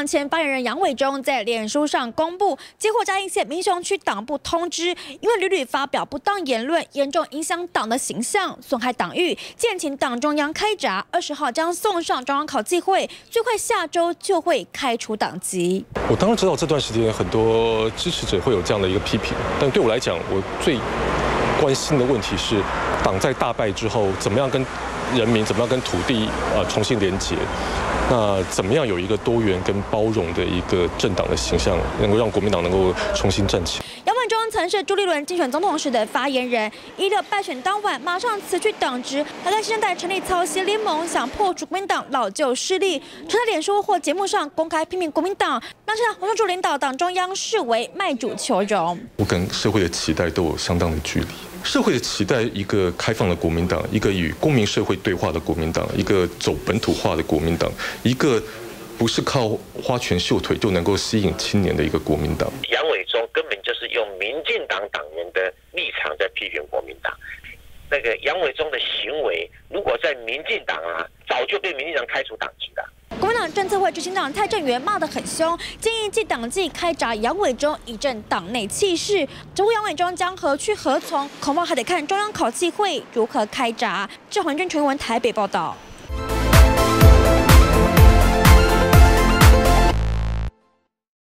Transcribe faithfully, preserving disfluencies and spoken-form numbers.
党前发言人杨伟忠在脸书上公布，接获嘉义县民雄区党部通知，因为屡屡发表不当言论，严重影响党的形象，损害党誉，建请党中央开闸。二十号将送上中央考纪会，最快下周就会开除党籍。 我当然知道这段时间很多支持者会有这样的一个批评，但对我来讲，我最关心的问题是，党在大败之后，怎么样跟人民，怎么样跟土地呃重新连结？那怎么样有一个多元跟包容的一个政党的形象，能够让国民党能够重新站起来？ 杨伟忠曾是朱立伦竞选总统时的发言人，一六败选当晚马上辞去党职，还在新生代成立草协联盟，想破除国民党老旧势力。曾在脸书或节目上公开批评国民党，让现在洪秀柱领导党中央视为卖主求荣。 我跟社会的期待都有相当的距离。社会的期待一个开放的国民党，一个与公民社会对话的国民党，一个走本土化的国民党，一个不是靠花拳绣腿就能够吸引青年的一个国民党。 杨伟忠根本就是用民进党党员的立场在批评国民党。那个杨伟忠的行为，如果在民进党啊，早就被民进党开除党籍了。 国民党政策会执行长蔡正元骂得很凶，建议继党纪开闸杨伟忠，以振党内气势。只不过杨伟忠将何去何从，恐怕还得看中央考纪会如何开闸。郑环君、陈文台北报道。